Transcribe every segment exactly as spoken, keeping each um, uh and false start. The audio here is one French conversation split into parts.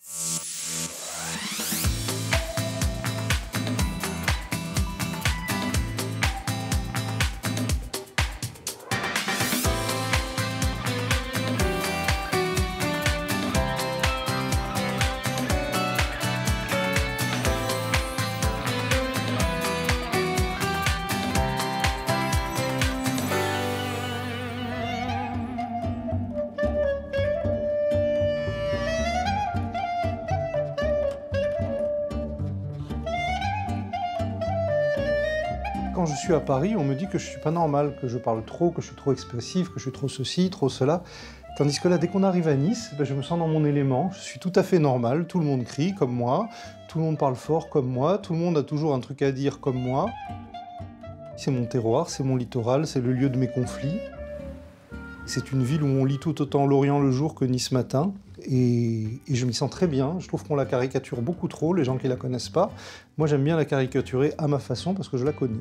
Quand je suis à Paris, on me dit que je suis pas normal, que je parle trop, que je suis trop expressif, que je suis trop ceci, trop cela. Tandis que là, dès qu'on arrive à Nice, ben, je me sens dans mon élément, je suis tout à fait normal, tout le monde crie comme moi, tout le monde parle fort comme moi, tout le monde a toujours un truc à dire comme moi. C'est mon terroir, c'est mon littoral, c'est le lieu de mes conflits. C'est une ville où on lit tout autant Lorient le jour que Nice matin. Et, et je m'y sens très bien. Je trouve qu'on la caricature beaucoup trop, les gens qui la connaissent pas. Moi, j'aime bien la caricaturer à ma façon parce que je la connais.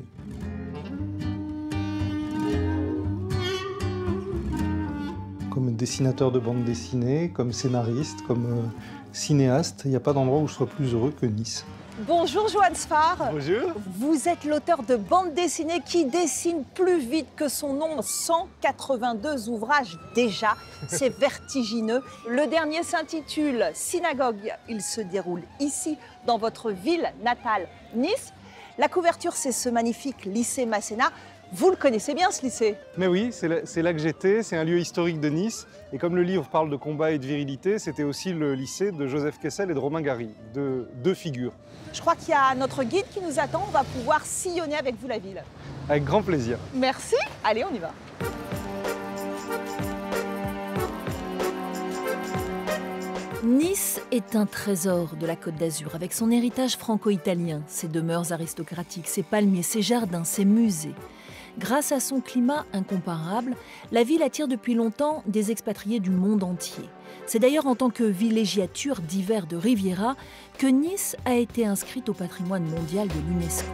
Comme dessinateur de bande dessinée, comme scénariste, comme euh, cinéaste, il n'y a pas d'endroit où je sois plus heureux que Nice. Bonjour Johan Sfar. Bonjour. Vous êtes l'auteur de bande dessinée qui dessine plus vite que son nom, cent quatre-vingt-deux ouvrages déjà, c'est vertigineux. Le dernier s'intitule Synagogue, il se déroule ici, dans votre ville natale, Nice. La couverture, c'est ce magnifique lycée Masséna. Vous le connaissez bien, ce lycée? Mais oui, c'est là, c'est là que j'étais, c'est un lieu historique de Nice. Et comme le livre parle de combat et de virilité, c'était aussi le lycée de Joseph Kessel et de Romain Gary, deux, deux figures. Je crois qu'il y a notre guide qui nous attend, on va pouvoir sillonner avec vous la ville. Avec grand plaisir. Merci, allez, on y va. Nice est un trésor de la Côte d'Azur, avec son héritage franco-italien, ses demeures aristocratiques, ses palmiers, ses jardins, ses musées. Grâce à son climat incomparable, la ville attire depuis longtemps des expatriés du monde entier. C'est d'ailleurs en tant que villégiature d'hiver de Riviera que Nice a été inscrite au patrimoine mondial de l'UNESCO.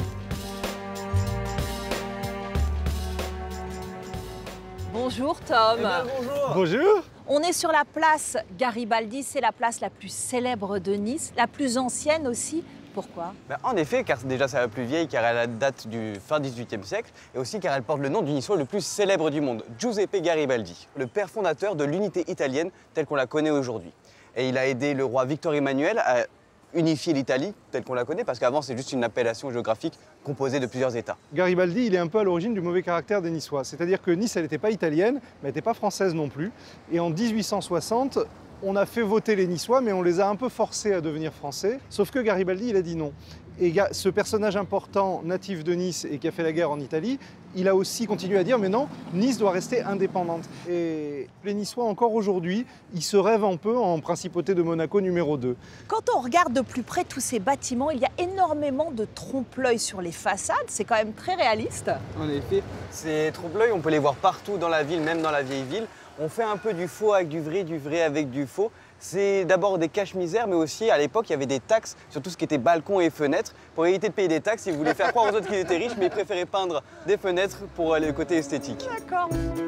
Bonjour Tom. Eh bien, bonjour. Bonjour. On est sur la place Garibaldi, c'est la place la plus célèbre de Nice, la plus ancienne aussi. Pourquoi? Ben, en effet, car déjà c'est la plus vieille, car elle date du fin dix-huitième siècle, et aussi car elle porte le nom du niçois le plus célèbre du monde, Giuseppe Garibaldi, le père fondateur de l'unité italienne telle qu'on la connaît aujourd'hui. Et il a aidé le roi Victor Emmanuel à unifier l'Italie telle qu'on la connaît, parce qu'avant c'est juste une appellation géographique composée de plusieurs États. Garibaldi, il est un peu à l'origine du mauvais caractère des Niçois. C'est-à-dire que Nice, elle n'était pas italienne, mais elle n'était pas française non plus. Et en dix-huit cent soixante, on a fait voter les Niçois, mais on les a un peu forcés à devenir français. Sauf que Garibaldi, il a dit non. Et ce personnage important, natif de Nice et qui a fait la guerre en Italie, il a aussi continué à dire mais non, Nice doit rester indépendante. Et les Niçois, encore aujourd'hui, ils se rêvent un peu en principauté de Monaco numéro deux. Quand on regarde de plus près tous ces bâtiments, il y a énormément de trompe-l'œil sur les façades, c'est quand même très réaliste. En effet, ces trompe-l'œil, on peut les voir partout dans la ville, même dans la vieille ville. On fait un peu du faux avec du vrai, du vrai avec du faux. C'est d'abord des cache-misères, mais aussi à l'époque, il y avait des taxes sur tout ce qui était balcons et fenêtres. Pour éviter de payer des taxes, ils voulaient faire croire aux autres qu'ils étaient riches, mais ils préféraient peindre des fenêtres pour aller le côté esthétique. D'accord.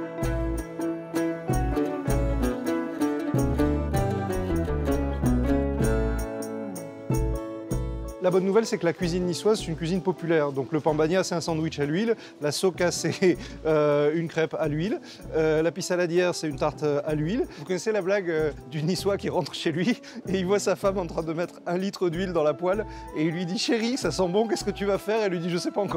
La bonne nouvelle, c'est que la cuisine niçoise, c'est une cuisine populaire. Donc le pambagna, c'est un sandwich à l'huile. La soca, c'est euh, une crêpe à l'huile. Euh, la pissaladière, c'est une tarte à l'huile. Vous connaissez la blague euh, du Niçois qui rentre chez lui et il voit sa femme en train de mettre un litre d'huile dans la poêle et il lui dit « Chérie, ça sent bon, qu'est-ce que tu vas faire ?» Elle lui dit « Je sais pas encore. »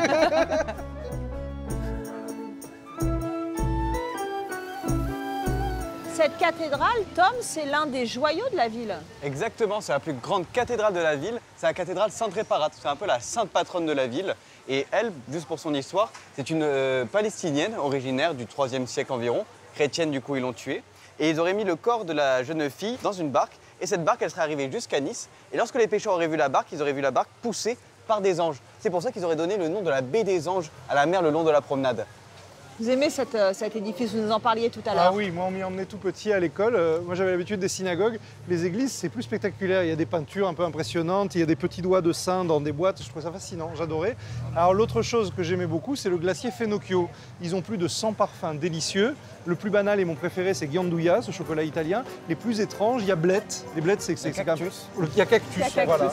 Cette cathédrale, Tom, c'est l'un des joyaux de la ville. Exactement, c'est la plus grande cathédrale de la ville. C'est la cathédrale Sainte-Réparat. C'est un peu la sainte patronne de la ville. Et elle, juste pour son histoire, c'est une euh, Palestinienne originaire du troisième siècle environ. Chrétienne, du coup, ils l'ont tuée. Et ils auraient mis le corps de la jeune fille dans une barque. Et cette barque, elle serait arrivée jusqu'à Nice. Et lorsque les pêcheurs auraient vu la barque, ils auraient vu la barque poussée par des anges. C'est pour ça qu'ils auraient donné le nom de la baie des anges à la mer le long de la promenade. Vous aimez cette, euh, cet édifice, vous nous en parliez tout à l'heure. Ah oui, moi on m'y emmenait tout petit à l'école. Euh, moi j'avais l'habitude des synagogues. Les églises, c'est plus spectaculaire. Il y a des peintures un peu impressionnantes, il y a des petits doigts de saints dans des boîtes. Je trouvais ça fascinant, j'adorais. Alors l'autre chose que j'aimais beaucoup, c'est le glacier Fenocchio. Ils ont plus de cent parfums délicieux. Le plus banal et mon préféré, c'est Ghianduja, ce chocolat italien. Les plus étranges, il y a Blette. Les Blettes, c'est c'est quand même... Il y a Cactus, Il y a Cactus, voilà.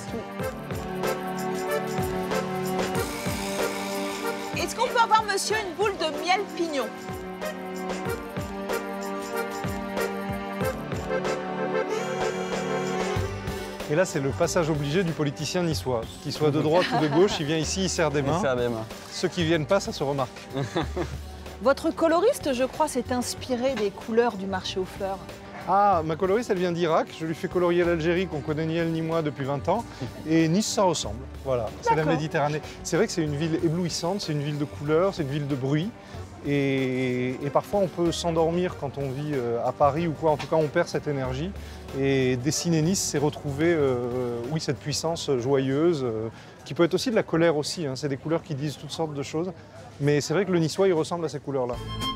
Est-ce qu'on peut avoir, monsieur, une boule de miel pignon? Et là, c'est le passage obligé du politicien niçois. Qu'il soit de droite ou de gauche, il vient ici, il serre des mains. Il serre des mains. Ceux qui viennent pas, ça se remarque. Votre coloriste, je crois, s'est inspiré des couleurs du marché aux fleurs. Ah, ma coloriste, elle vient d'Irak. Je lui fais colorier l'Algérie, qu'on connaît ni elle ni moi depuis vingt ans. Et Nice, ça ressemble. Voilà, c'est la Méditerranée. C'est vrai que c'est une ville éblouissante, c'est une ville de couleurs, c'est une ville de bruit. Et, et parfois, on peut s'endormir quand on vit à Paris ou quoi. En tout cas, on perd cette énergie. Et dessiner Nice, c'est retrouver, euh, oui, cette puissance joyeuse, euh, qui peut être aussi de la colère aussi. Hein. C'est des couleurs qui disent toutes sortes de choses. Mais c'est vrai que le Niçois, il ressemble à ces couleurs-là.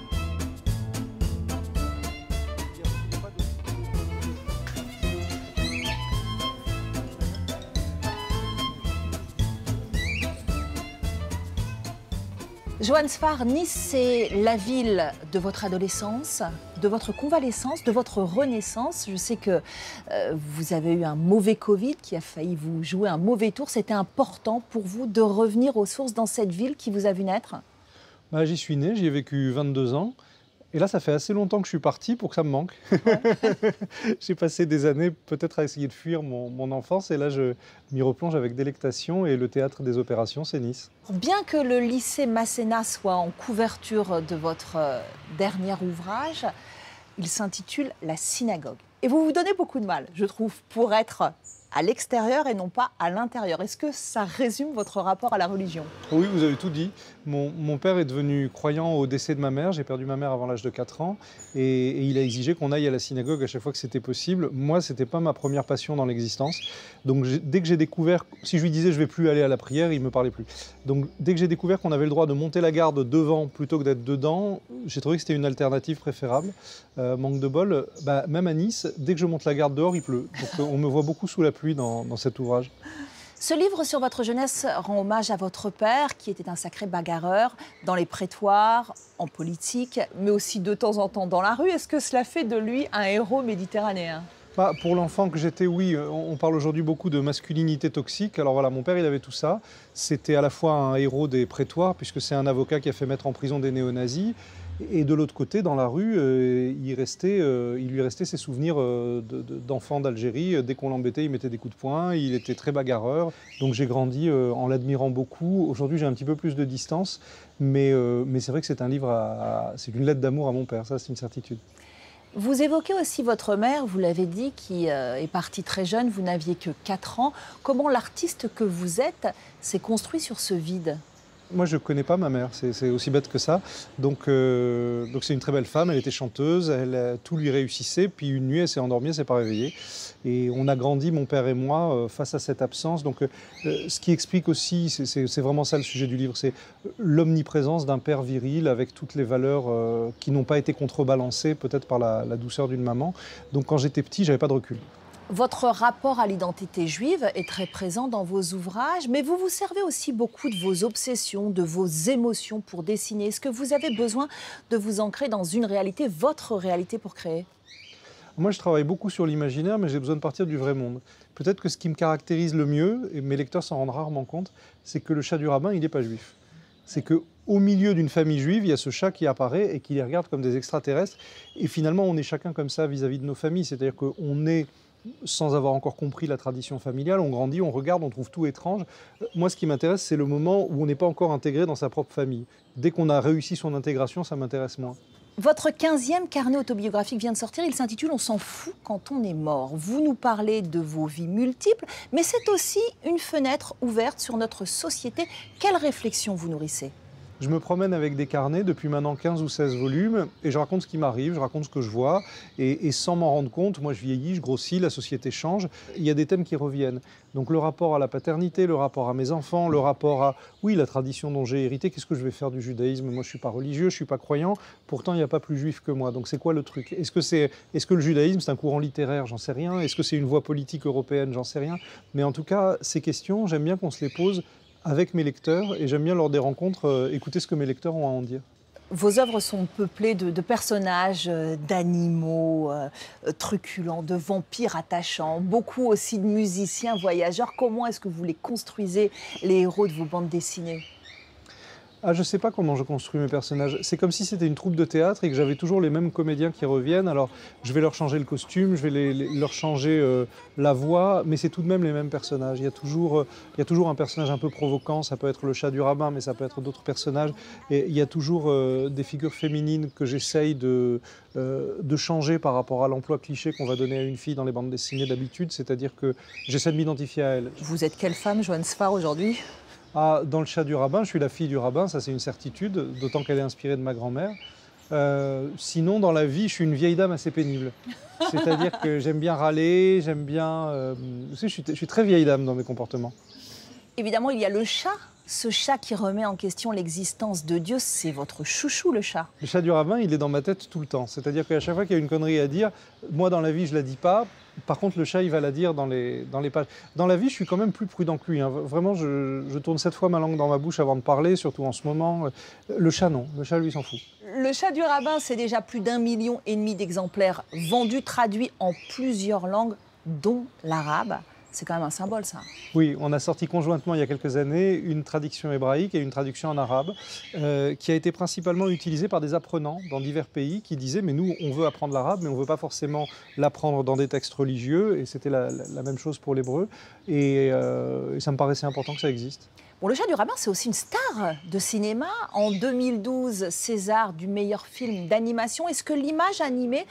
Johann Sfar, Nice, c'est la ville de votre adolescence, de votre convalescence, de votre renaissance. Je sais que euh, vous avez eu un mauvais Covid qui a failli vous jouer un mauvais tour. C'était important pour vous de revenir aux sources dans cette ville qui vous a vu naître? Bah, j'y suis né, j'y ai vécu vingt-deux ans. Et là, ça fait assez longtemps que je suis parti pour que ça me manque. Ouais. J'ai passé des années peut-être à essayer de fuir mon, mon enfance. Et là, je m'y replonge avec délectation. Et le théâtre des opérations, c'est Nice. Bien que le lycée Masséna soit en couverture de votre dernier ouvrage, il s'intitule « La synagogue ». Et vous vous donnez beaucoup de mal, je trouve, pour être à l'extérieur et non pas à l'intérieur. Est-ce que ça résume votre rapport à la religion? Oui, vous avez tout dit. Mon, mon père est devenu croyant au décès de ma mère. J'ai perdu ma mère avant l'âge de quatre ans. Et, et il a exigé qu'on aille à la synagogue à chaque fois que c'était possible. Moi, ce n'était pas ma première passion dans l'existence. Donc dès que j'ai découvert, si je lui disais je ne vais plus aller à la prière, il ne me parlait plus. Donc dès que j'ai découvert qu'on avait le droit de monter la garde devant plutôt que d'être dedans, j'ai trouvé que c'était une alternative préférable. Euh, manque de bol, bah, même à Nice, dès que je monte la garde dehors, il pleut. Donc on me voit beaucoup sous la pluie dans, dans cet ouvrage. Ce livre sur votre jeunesse rend hommage à votre père, qui était un sacré bagarreur, dans les prétoires, en politique, mais aussi de temps en temps dans la rue. Est-ce que cela fait de lui un héros méditerranéen? Bah, pour l'enfant que j'étais, oui. On parle aujourd'hui beaucoup de masculinité toxique. Alors voilà, mon père, il avait tout ça. C'était à la fois un héros des prétoires, puisque c'est un avocat qui a fait mettre en prison des néo-nazis. Et de l'autre côté, dans la rue, euh, il, restait, euh, il lui restait ses souvenirs euh, de, de, d'enfant d'Algérie. Dès qu'on l'embêtait, il mettait des coups de poing. Il était très bagarreur. Donc j'ai grandi euh, en l'admirant beaucoup. Aujourd'hui, j'ai un petit peu plus de distance. Mais, euh, mais c'est vrai que c'est un livre, à, à, c'est une lettre d'amour à mon père. Ça, c'est une certitude. Vous évoquez aussi votre mère, vous l'avez dit, qui euh, est partie très jeune. Vous n'aviez que quatre ans. Comment l'artiste que vous êtes s'est construit sur ce vide? Moi, je ne connais pas ma mère, c'est aussi bête que ça. Donc, euh, donc c'est une très belle femme, elle était chanteuse, elle, euh, tout lui réussissait. Puis une nuit, elle s'est endormie, elle ne s'est pas réveillée. Et on a grandi, mon père et moi, euh, face à cette absence. Donc, euh, ce qui explique aussi, c'est vraiment ça le sujet du livre, c'est l'omniprésence d'un père viril avec toutes les valeurs euh, qui n'ont pas été contrebalancées peut-être par la, la douceur d'une maman. Donc, quand j'étais petit, je n'avais pas de recul. Votre rapport à l'identité juive est très présent dans vos ouvrages, mais vous vous servez aussi beaucoup de vos obsessions, de vos émotions pour dessiner. Est-ce que vous avez besoin de vous ancrer dans une réalité, votre réalité pour créer? Moi, je travaille beaucoup sur l'imaginaire, mais j'ai besoin de partir du vrai monde. Peut-être que ce qui me caractérise le mieux, et mes lecteurs s'en rendent rarement compte, c'est que le chat du rabbin, il n'est pas juif. C'est qu'au milieu d'une famille juive, il y a ce chat qui apparaît et qui les regarde comme des extraterrestres. Et finalement, on est chacun comme ça vis-à-vis de nos familles. C'est-à-dire qu'on est... sans avoir encore compris la tradition familiale, on grandit, on regarde, on trouve tout étrange. Moi, ce qui m'intéresse, c'est le moment où on n'est pas encore intégré dans sa propre famille. Dès qu'on a réussi son intégration, ça m'intéresse moins. Votre quinzième carnet autobiographique vient de sortir, il s'intitule « On s'en fout quand on est mort ». Vous nous parlez de vos vies multiples, mais c'est aussi une fenêtre ouverte sur notre société. Quelle réflexion vous nourrissez? Je me promène avec des carnets depuis maintenant quinze ou seize volumes et je raconte ce qui m'arrive, je raconte ce que je vois et, et sans m'en rendre compte, moi je vieillis, je grossis, la société change, il y a des thèmes qui reviennent. Donc le rapport à la paternité, le rapport à mes enfants, le rapport à, oui, la tradition dont j'ai hérité, qu'est-ce que je vais faire du judaïsme? Moi je ne suis pas religieux, je ne suis pas croyant, pourtant il n'y a pas plus juif que moi. Donc c'est quoi le truc? Est-ce que, c'est, est-ce que le judaïsme c'est un courant littéraire? J'en sais rien. Est-ce que c'est une voie politique européenne? J'en sais rien. Mais en tout cas, ces questions, j'aime bien qu'on se les pose avec mes lecteurs et j'aime bien lors des rencontres euh, écouter ce que mes lecteurs ont à en dire. Vos œuvres sont peuplées de, de personnages, euh, d'animaux euh, truculents, de vampires attachants, beaucoup aussi de musiciens voyageurs. Comment est-ce que vous les construisez, les héros de vos bandes dessinées? Ah, je ne sais pas comment je construis mes personnages. C'est comme si c'était une troupe de théâtre et que j'avais toujours les mêmes comédiens qui reviennent. Alors, je vais leur changer le costume, je vais les, les, leur changer euh, la voix, mais c'est tout de même les mêmes personnages. Il y a toujours, euh, il y a toujours un personnage un peu provoquant, ça peut être le chat du rabbin, mais ça peut être d'autres personnages. Et il y a toujours euh, des figures féminines que j'essaye de, euh, de changer par rapport à l'emploi cliché qu'on va donner à une fille dans les bandes dessinées d'habitude. C'est-à-dire que j'essaie de m'identifier à elle. Vous êtes quelle femme, Johanne Sfar, aujourd'hui? Ah, dans le chat du rabbin, je suis la fille du rabbin, ça c'est une certitude, d'autant qu'elle est inspirée de ma grand-mère. Euh, sinon, dans la vie, je suis une vieille dame assez pénible. C'est-à-dire que j'aime bien râler, j'aime bien... Euh, je, suis, je suis très vieille dame dans mes comportements. Évidemment, il y a le chat. Ce chat qui remet en question l'existence de Dieu, c'est votre chouchou, le chat. Le chat du rabbin, il est dans ma tête tout le temps. C'est-à-dire qu'à chaque fois qu'il y a une connerie à dire, moi dans la vie, je ne la dis pas. Par contre, le chat, il va la dire dans les, dans les pages. Dans la vie, je suis quand même plus prudent que lui. Hein. Vraiment, je, je tourne sept fois ma langue dans ma bouche avant de parler, surtout en ce moment. Le chat, non. Le chat, lui, s'en fout. Le chat du rabbin, c'est déjà plus d'un million et demi d'exemplaires vendus, traduits en plusieurs langues, dont l'arabe. C'est quand même un symbole, ça. Oui, on a sorti conjointement il y a quelques années une traduction hébraïque et une traduction en arabe euh, qui a été principalement utilisée par des apprenants dans divers pays qui disaient « mais nous, on veut apprendre l'arabe, mais on ne veut pas forcément l'apprendre dans des textes religieux ». Et c'était la, la, la même chose pour l'hébreu. Et, euh, et ça me paraissait important que ça existe. Bon, le chat du rabbin, c'est aussi une star de cinéma. En deux mille douze, César du meilleur film d'animation. Est-ce que l'image animée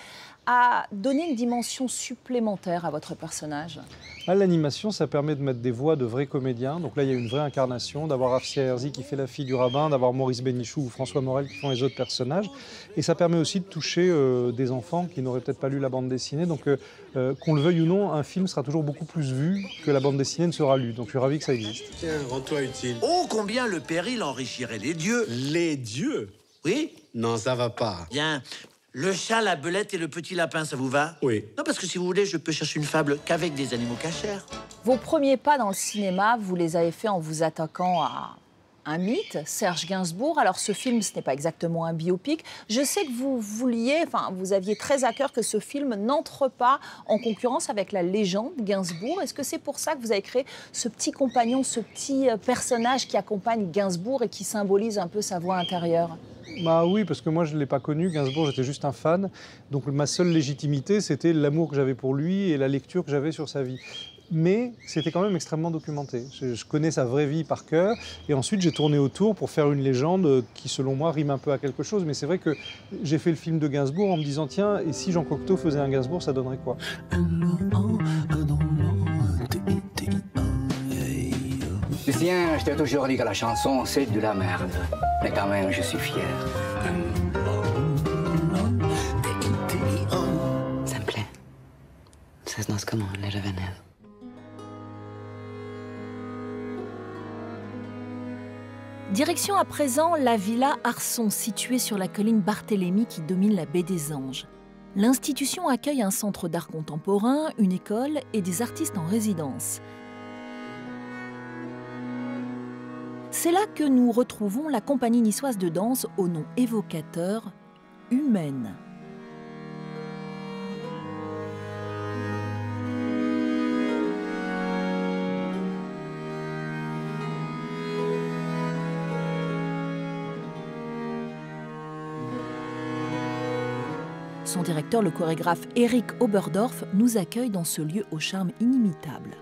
a donné une dimension supplémentaire à votre personnage? À l'animation, ça permet de mettre des voix de vrais comédiens. Donc là, il y a une vraie incarnation, d'avoir Afsia Herzi qui fait la fille du rabbin, d'avoir Maurice Bénichou ou François Morel qui font les autres personnages. Et ça permet aussi de toucher euh, des enfants qui n'auraient peut-être pas lu la bande dessinée. Donc euh, euh, qu'on le veuille ou non, un film sera toujours beaucoup plus vu que la bande dessinée ne sera lue. Donc je suis ravi que ça existe. Tiens, rends-toi utile. Oh, combien le péril enrichirait les dieux. Les dieux? Oui? Non, ça va pas. Bien. Le chat, la belette et le petit lapin, ça vous va? Oui. Non, parce que si vous voulez, je peux chercher une fable qu'avec des animaux cachers. Vos premiers pas dans le cinéma, vous les avez faits en vous attaquant à un mythe, Serge Gainsbourg. Alors ce film, ce n'est pas exactement un biopic. Je sais que vous vouliez, enfin, vous aviez très à cœur que ce film n'entre pas en concurrence avec la légende Gainsbourg. Est-ce que c'est pour ça que vous avez créé ce petit compagnon, ce petit personnage qui accompagne Gainsbourg et qui symbolise un peu sa voix intérieure? Bah oui, parce que moi je ne l'ai pas connu, Gainsbourg, j'étais juste un fan. Donc ma seule légitimité, c'était l'amour que j'avais pour lui et la lecture que j'avais sur sa vie. Mais c'était quand même extrêmement documenté. Je, je connais sa vraie vie par cœur. Et ensuite, j'ai tourné autour pour faire une légende qui, selon moi, rime un peu à quelque chose. Mais c'est vrai que j'ai fait le film de Gainsbourg en me disant, tiens, et si Jean Cocteau faisait un Gainsbourg, ça donnerait quoi? Lucien, je t'ai toujours dit que la chanson, c'est de la merde. Mais quand même, je suis fier. Ça me plaît. Ça se danse comment, les Ravenels? Direction à présent la villa Arson, située sur la colline Barthélemy qui domine la baie des Anges. L'institution accueille un centre d'art contemporain, une école et des artistes en résidence. C'est là que nous retrouvons la compagnie niçoise de danse au nom évocateur, Humaine. Son directeur, le chorégraphe Eric Oberdorf, nous accueille dans ce lieu au charme inimitable.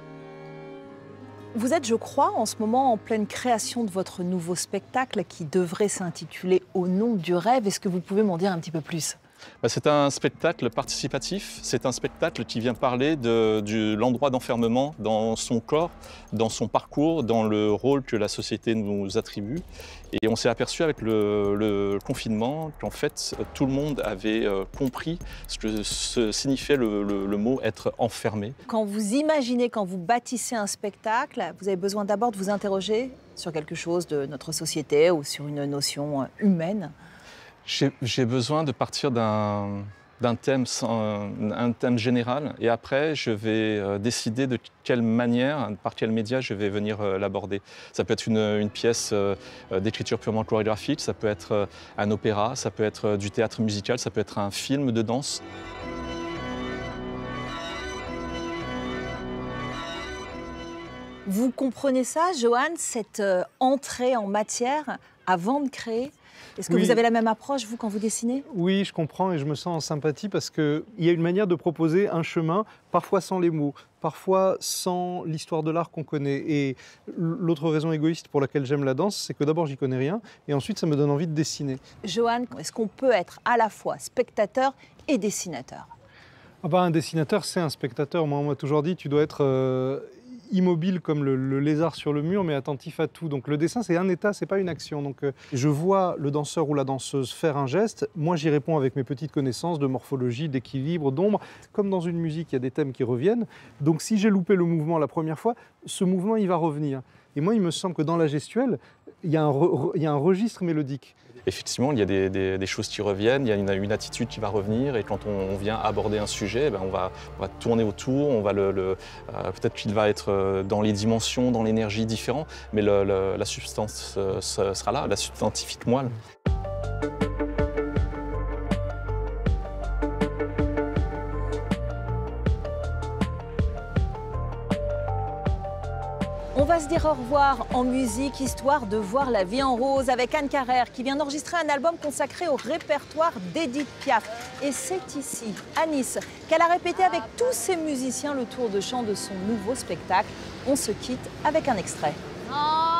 Vous êtes, je crois, en ce moment en pleine création de votre nouveau spectacle qui devrait s'intituler « Au nom du rêve ». Est-ce que vous pouvez m'en dire un petit peu plus ? Bah, c'est un spectacle participatif, c'est un spectacle qui vient parler de, de l'endroit d'enfermement dans son corps, dans son parcours, dans le rôle que la société nous attribue. Et on s'est aperçu avec le, le confinement qu'en fait tout le monde avait compris ce que ce signifiait le, le, le mot être enfermé. Quand vous imaginez, quand vous bâtissez un spectacle, vous avez besoin d'abord de vous interroger sur quelque chose de notre société ou sur une notion humaine. J'ai besoin de partir d'un d'un thème, un thème général et après je vais décider de quelle manière, par quel média je vais venir l'aborder. Ça peut être une, une pièce d'écriture purement chorégraphique, ça peut être un opéra, ça peut être du théâtre musical, ça peut être un film de danse. Vous comprenez ça, Johan, cette entrée en matière avant de créer ? Est-ce que oui. vous avez la même approche, vous, quand vous dessinez? Oui, je comprends et je me sens en sympathie parce qu'il y a une manière de proposer un chemin, parfois sans les mots, parfois sans l'histoire de l'art qu'on connaît. Et l'autre raison égoïste pour laquelle j'aime la danse, c'est que d'abord, j'y connais rien et ensuite, ça me donne envie de dessiner. Johan, est-ce qu'on peut être à la fois spectateur et dessinateur? Ah bah, un dessinateur, c'est un spectateur. Moi, on m'a toujours dit, tu dois être... Euh, immobile comme le, le lézard sur le mur, mais attentif à tout. Donc le dessin, c'est un état, c'est pas une action. Donc euh, je vois le danseur ou la danseuse faire un geste, moi j'y réponds avec mes petites connaissances de morphologie, d'équilibre, d'ombre. Comme dans une musique, il y a des thèmes qui reviennent. Donc si j'ai loupé le mouvement la première fois, ce mouvement, il va revenir. Et moi, il me semble que dans la gestuelle, il y a un, re, il y a un registre mélodique. Effectivement, il y a des, des, des choses qui reviennent, il y a une, une attitude qui va revenir et quand on, on vient aborder un sujet, ben on, va, on va tourner autour, on va le, le, euh, peut-être qu'il va être dans les dimensions, dans l'énergie différent, mais le, le, la substance euh, sera là, la substantifique moelle. On va se dire au revoir en musique, histoire de voir la vie en rose avec Anne Carrère qui vient d'enregistrer un album consacré au répertoire d'Édith Piaf. Et c'est ici, à Nice, qu'elle a répété avec tous ses musiciens le tour de chant de son nouveau spectacle. On se quitte avec un extrait. Oh